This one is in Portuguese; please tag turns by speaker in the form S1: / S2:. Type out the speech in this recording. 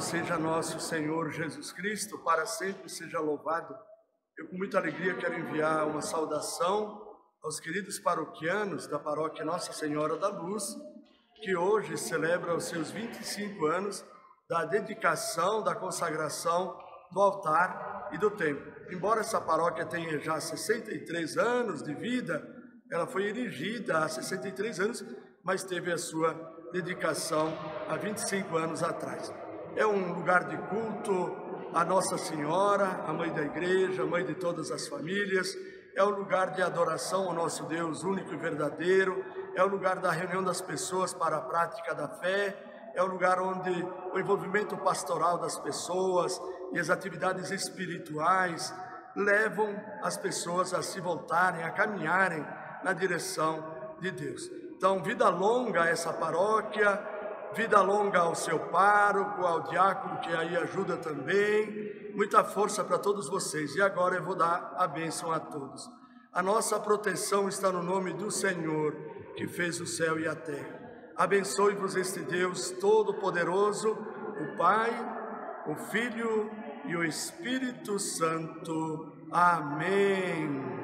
S1: seja nosso Senhor Jesus Cristo, para sempre seja louvado. Eu com muita alegria quero enviar uma saudação aos queridos paroquianos da paróquia Nossa Senhora da Luz, que hoje celebra os seus 25 anos da dedicação, da consagração do altar e do templo. Embora essa paróquia tenha já 63 anos de vida, ela foi erigida há 63 anos, mas teve a sua dedicação há 25 anos atrás. É um lugar de culto a Nossa Senhora, a Mãe da Igreja, a Mãe de todas as famílias. É um lugar de adoração ao nosso Deus único e verdadeiro. É o lugar da reunião das pessoas para a prática da fé. É o lugar onde o envolvimento pastoral das pessoas e as atividades espirituais levam as pessoas a se voltarem, a caminharem na direção de Deus. Então, vida longa a essa paróquia, vida longa ao seu pároco, ao diácono que aí ajuda também. Muita força para todos vocês. E agora eu vou dar a bênção a todos. A nossa proteção está no nome do Senhor, que fez o céu e a terra. Abençoe-vos este Deus Todo-Poderoso, o Pai, o Filho e o Espírito Santo. Amém.